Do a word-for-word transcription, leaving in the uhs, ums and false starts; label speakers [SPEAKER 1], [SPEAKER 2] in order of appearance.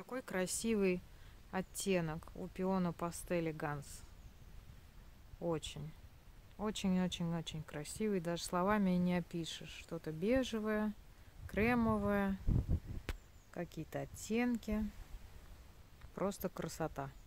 [SPEAKER 1] Какой красивый оттенок у пиона пастели Ганс. Очень, очень-очень-очень красивый. Даже словами и не опишешь. Что-то бежевое, кремовое, какие-то оттенки. Просто красота.